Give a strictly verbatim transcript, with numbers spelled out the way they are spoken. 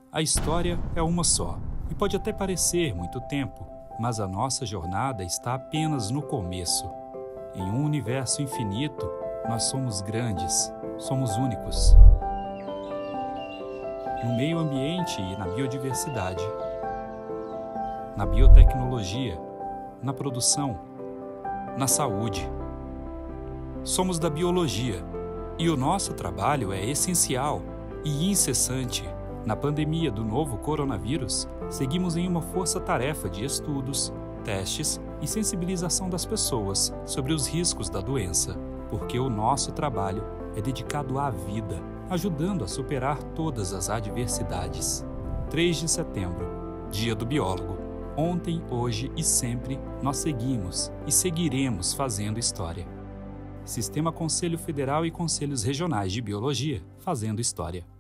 A história é uma só, e pode até parecer muito tempo, mas a nossa jornada está apenas no começo. Em um universo infinito, nós somos grandes, somos únicos. No meio ambiente e na biodiversidade, na biotecnologia, na produção, na saúde. Somos da biologia, e o nosso trabalho é essencial e incessante. Na pandemia do novo coronavírus, seguimos em uma força-tarefa de estudos, testes e sensibilização das pessoas sobre os riscos da doença, porque o nosso trabalho é dedicado à vida, ajudando a superar todas as adversidades. três de setembro, Dia do Biólogo. Ontem, hoje e sempre, nós seguimos e seguiremos fazendo história. Sistema Conselho Federal e Conselhos Regionais de Biologia, fazendo história.